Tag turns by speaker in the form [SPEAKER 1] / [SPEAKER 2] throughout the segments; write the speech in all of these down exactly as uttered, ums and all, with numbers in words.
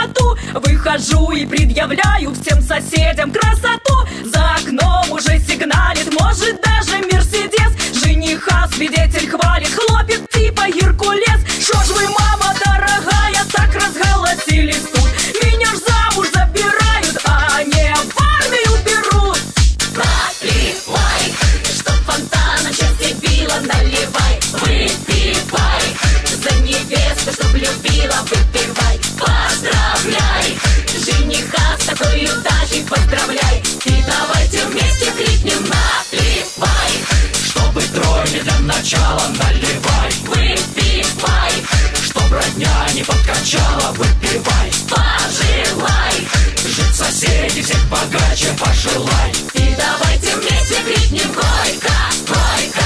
[SPEAKER 1] красоту. Выхожу и предъявляю всем соседям красоту. За окном уже сигналит, может даже Мерседес. Жениха свидетель хвалит, хлопит типа Геркулес. Шо ж вы, мама дорогая, так разголосились тут? Меня ж замуж забирают, а не в армию берут.
[SPEAKER 2] Проливай, чтоб фонтаном счастье било, наливай. Выпивай, за невесту, чтоб любила, выпивай. Поздравляй, жениха с такой удачей поздравляй. И давайте вместе крикнем: наливай,
[SPEAKER 3] чтобы тройни для начала, наливай.
[SPEAKER 2] выпивай,
[SPEAKER 3] Чтоб родня не подкачала, выпивай.
[SPEAKER 2] пожелай,
[SPEAKER 3] Жить соседей всех богаче пожелай.
[SPEAKER 2] и давайте вместе крикнем: горько, горько.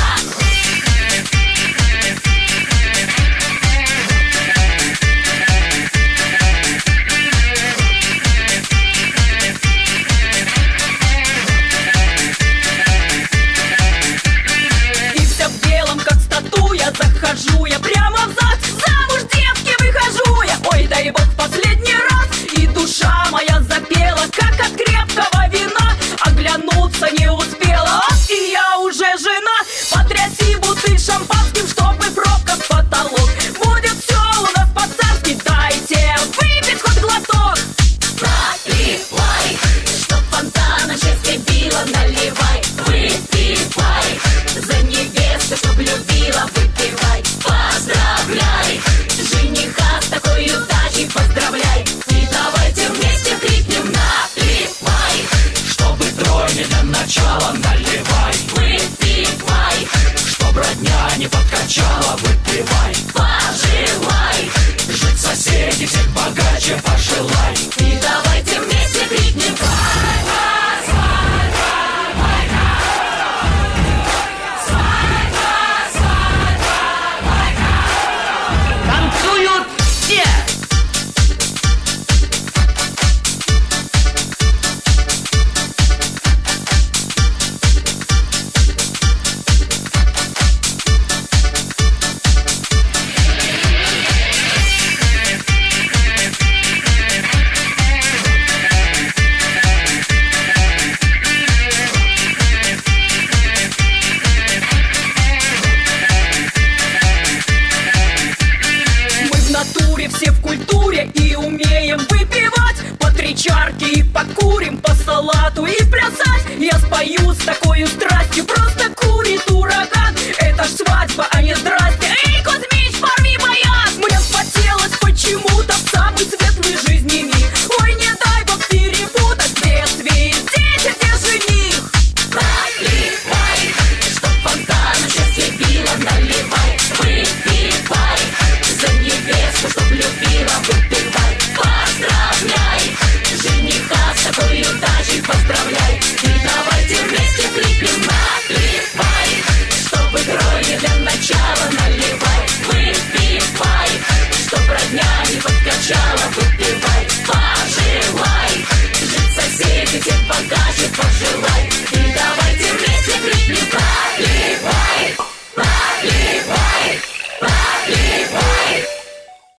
[SPEAKER 1] И вся в белом, как статуя, захожу я прямо в зад. Замуж, девки, выхожу я, ой, дай бог, в последний раз. И душа моя запела, как от крепкого вина. Оглянуться не успела, а и я уже жена. Потряси бутыль шампанским, чтобы пробка в потолок. Будет все у нас по-царски, дайте выпить хоть глоток.
[SPEAKER 2] Наливай, чтоб фонтаном счастье било, наливай. Выпивай, за невесту, чтоб любила, выпивай. Поздравляй, жениха с такой удачей поздравляй. И давайте вместе крикнем: наливай,
[SPEAKER 3] Чтобы тройни для начала, наливай.
[SPEAKER 2] выпивай,
[SPEAKER 3] Чтоб родня не подкачала, выпивай.
[SPEAKER 2] пожелай,
[SPEAKER 3] Жить соседей всех богаче пожелай.
[SPEAKER 2] и давайте вместе крикнем:
[SPEAKER 4] Танцуют все!
[SPEAKER 1] Мы в натуре все в культуре и умеем выпивать. По три чарки и покурим, по салату и плясать. Я спою с такой страстью,